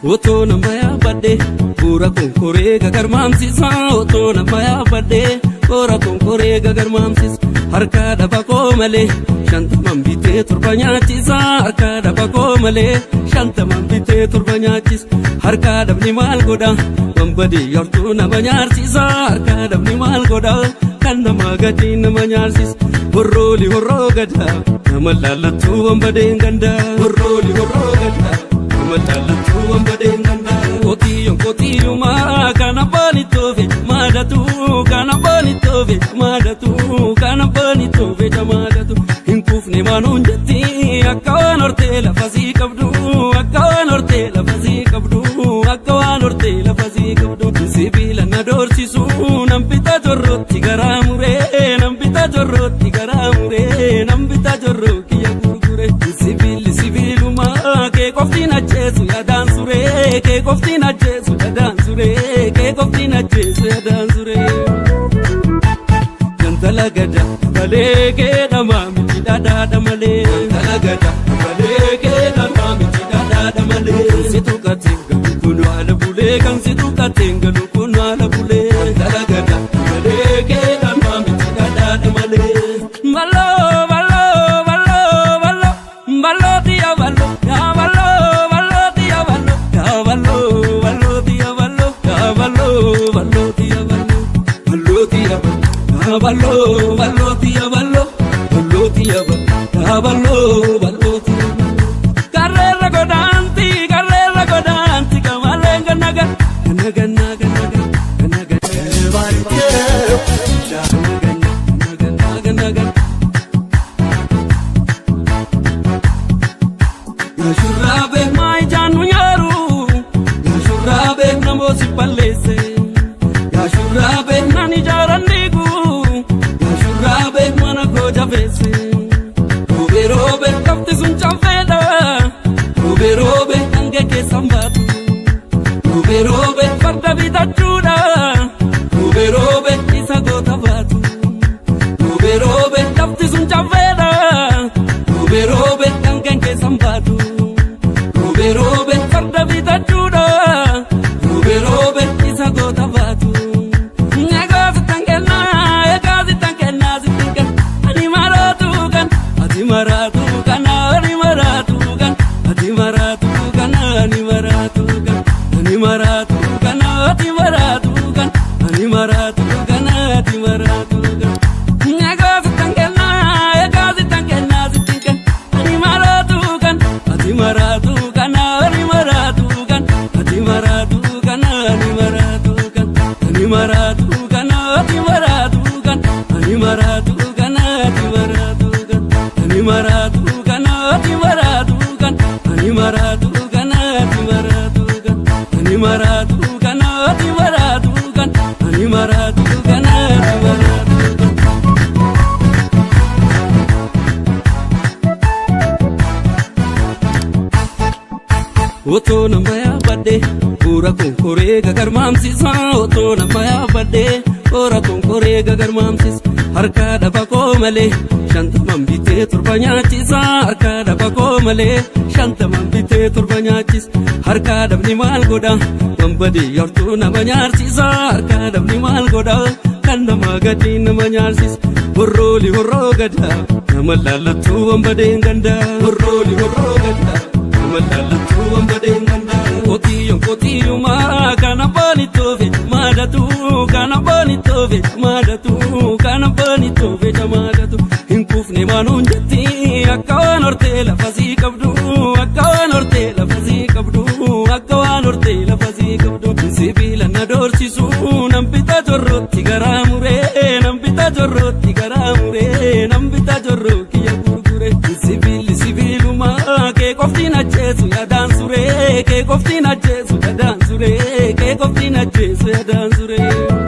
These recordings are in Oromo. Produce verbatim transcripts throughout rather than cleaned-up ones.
Otona maya bade, pura konkore gagar mamsis. Otona maya bade, pura konkore gagar mamsis. Harka daba ko male, shanta mambite turbanyachis. Harka daba ko male, shanta mambite turbanyachis. Harka dabni mal goda, mambadi yortu na banyarsis. Harka dabni mal goda, kanda magati na banyarsis. Horroli horro gada, namallalatu mambade ganda. Horroli horro gada. Matalatu ambadenganda kotiyo kotiyo ma kana bani tove madatu kana bani tove madatu kana bani tove jamadatu hinkufne manunjati akawan ortela fasi kabdu akawan ortela fasi kabdu akawan ortela fasi kabdu sibila nadorsisu nampita jorroti garamure nampita jorroti garamure nampita jorroki yagurgure sibili sibilu ma ke koftina Jesu ya dansure ke koftina Jesu ya dansure ke koftina Jesu ya dansure Jantala gada bale ke dama mi dada damale Jantala gada bale ke dama mi dada damale situ katinga kuno ala bule kan situ katinga kuno ala bule Jantala gada bale ke dama mi dada damale Malo malo malo malo malo dia malo ya malo Ballo, ballo, tia ballo, ballo, tia ballo, ballo, ballo, tia ballo. Carrera godanti, carrera godanti, kamalenga naga, naga, naga, naga, naga. Naga, naga, naga. Ya shurabe mai janu yaru, ya shurabe namosi palese, ya shurabe nani jarandigu. Javese robe robe kapte sun chaveda robe robe ange ke sambatu robe robe farda vida chuda robe robe isago tabatu robe robe kapte sun chaveda robe robe ange ke sambatu robe robe farda vida chuda robe robe isago tabatu Maratu kana ani maratu kan ani maratu kana ani maratu kan ani maratu kana ani maratu kan ani maratu kana ani maratu kan nyaga sitangena ega sitangena sitinkan ani maratu kan ani maratu kana ani maratu kan ani maratu kana ani maratu kan ani maratu kana ani maratu kan ani maratu kana ani maratu Ani maratu kana ati maratu kan ani maratu kana ati maratu kan ani maratu kana ati maratu kan ani maratu kana ati maratu Otona maya bade pura konkore gagar mamsis Otona maya bade pura konkore gagar mamsis harka daba ko male shanta mambite turbanyachis harka daba ko male shanta mambite turbanyachis harka dabni mal goda mambadi yortu na banyarsis harka dabni mal goda kanda magati na banyarsis horroli horro gada namallalatu ambade ganda horroli horro gada namallalatu ambade ganda kotiyo kotiyo ma kana bani tove madatu kana bani tove madatu kana bani tove jamadatu hinkufne manunjati akawan ortela fasi kabdu akawan ortela fasi kabdu akawan ortela fasi kabdu sibila nadorsisu nampita jorroti garamure nampita jorroti garamure nampita jorroki yagurgure sibili sibilu ma ke koftina Jesu ya dansure ke koftina Jesu ya dansure ke koftina Jesu ya dansure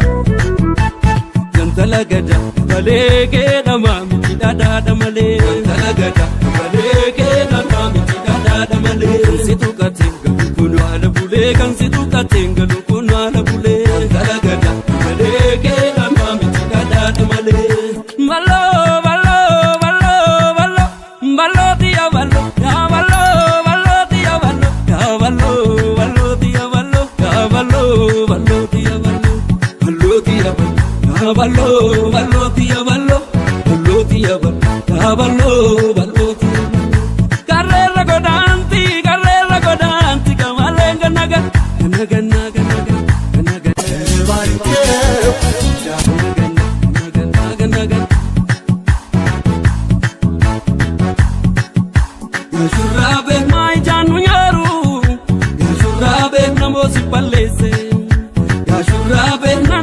Jantala gada bale ke dama mi dada damale Jantala gada bale ke dama mi dada damale situ katinga kuno ala bule kan situ katinga kuno ala bule Jantala gada bale ke dama mi dada damale Malo malo malo malo malo dia malo ya malo malo dia malo ya malo malo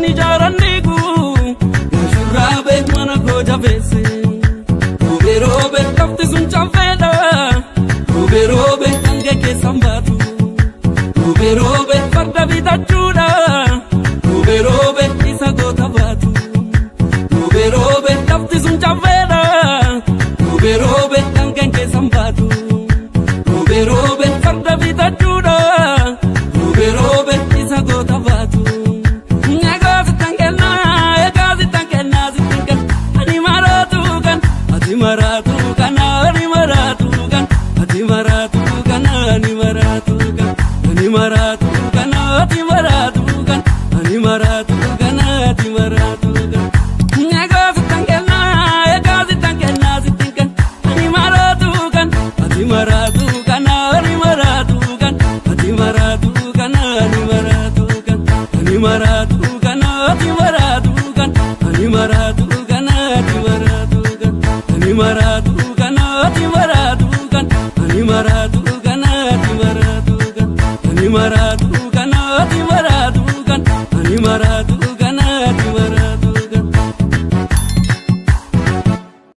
ni jarandigu shurabe mana ko javese robe robe kafti sun chaveda robe robe tange ke sambatu robe robe farda vida chuda robe robe isa gota batu robe robe kafti sun chaveda robe robe tange ke sambatu robe robe farda vida chuda robe robe isa gota batu maratukan ani maratukan ati maratukan ani maratukan ani maratukan ati maratukan ani maratukan ati maratukan ngago tangena ngago tangena sitingkan ani maratukan ati maratukan ani maratukan ati maratukan ani maratukan ani maratukan